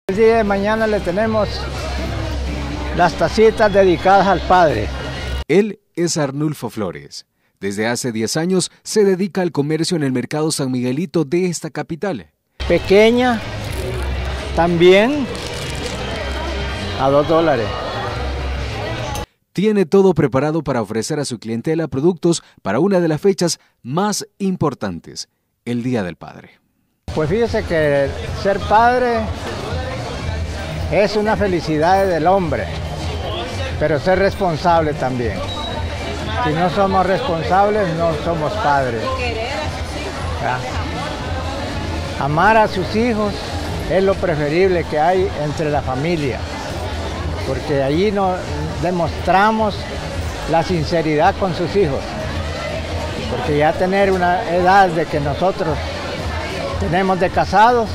El día de mañana le tenemos las tacitas dedicadas al Padre. Él es Arnulfo Flores. Desde hace 10 años se dedica al comercio en el mercado San Miguelito de esta capital. Pequeña, también a $2. Tiene todo preparado para ofrecer a su clientela productos para una de las fechas más importantes, el Día del Padre. Pues fíjese que ser padre es una felicidad del hombre, pero ser responsable también. Si no somos responsables, no somos padres. ¿Ya? Amar a sus hijos es lo preferible que hay entre la familia, porque allí nos demostramos la sinceridad con sus hijos. Porque ya tener una edad de que nosotros tenemos de casados,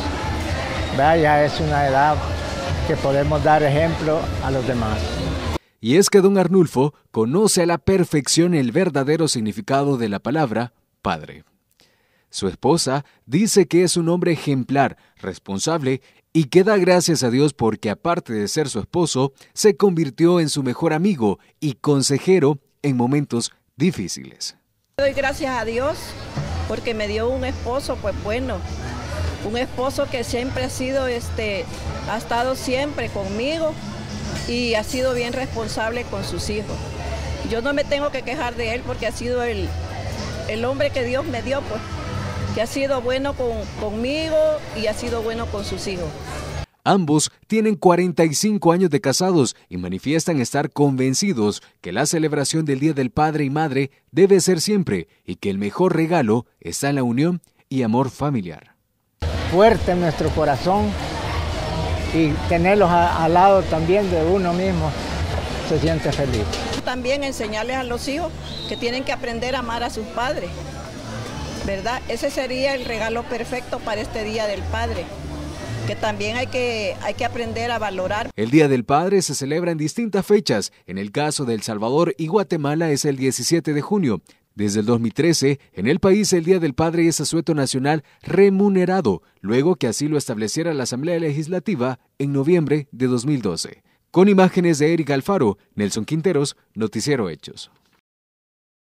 ya es una edad que podemos dar ejemplo a los demás. Y es que don Arnulfo conoce a la perfección el verdadero significado de la palabra padre. Su esposa dice que es un hombre ejemplar, responsable y que da gracias a Dios porque aparte de ser su esposo, se convirtió en su mejor amigo y consejero en momentos difíciles. Doy gracias a Dios porque me dio un esposo, pues bueno, un esposo que siempre ha estado siempre conmigo y ha sido bien responsable con sus hijos. Yo no me tengo que quejar de él porque ha sido el hombre que Dios me dio, pues, que ha sido bueno conmigo y ha sido bueno con sus hijos. Ambos tienen 45 años de casados y manifiestan estar convencidos que la celebración del Día del Padre y Madre debe ser siempre y que el mejor regalo está en la unión y amor familiar. Fuerte en nuestro corazón y tenerlos al lado también de uno mismo, se siente feliz. También enseñarles a los hijos que tienen que aprender a amar a sus padres, ¿verdad? Ese sería el regalo perfecto para este Día del Padre, que también hay que aprender a valorar. El Día del Padre se celebra en distintas fechas. En el caso de El Salvador y Guatemala es el 17 de junio. Desde el 2013, en el país el Día del Padre es asueto nacional remunerado, luego que así lo estableciera la Asamblea Legislativa en noviembre de 2012. Con imágenes de Eric Alfaro, Nelson Quinteros, Noticiero Hechos.